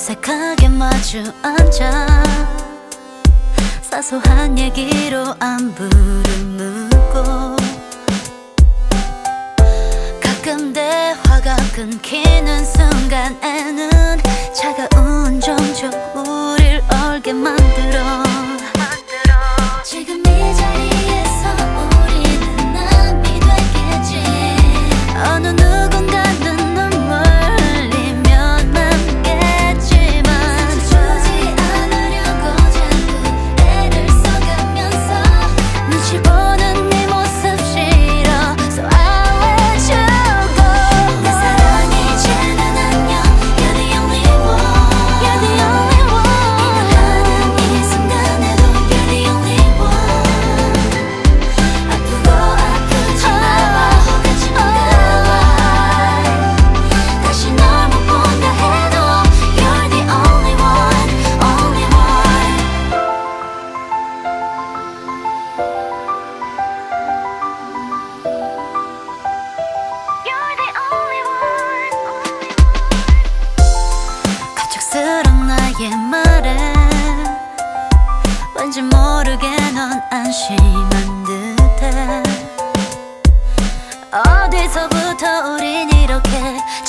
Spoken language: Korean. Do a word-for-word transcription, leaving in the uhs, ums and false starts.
어색하게 마주 앉아 사소한 얘기로 안부를 묻고 가끔 대화가 끊기는 순간에는 차가운 정적 우릴 얼게 만들어 지금 이 자리에서 우리는 남이 됐겠지 어느 누군가는 눈물 흘리며 남겠지만 주지 않으려고 자꾸 애를 써가면서 눈치 보는 네 모습 싫어 So I'll let you go 내 사랑이 이제는 안녕 You're the only one You're the only one 일어나는 이 순간에도 You're the only one 아프고 아프지 말고 같이 반가워 다시 널 못 본다 해도 You're the only one, only one You're the only one, only one 갑작스런 나의 말에 왠지 모르게 넌 안심한 듯해 어디서부터 우린 이렇게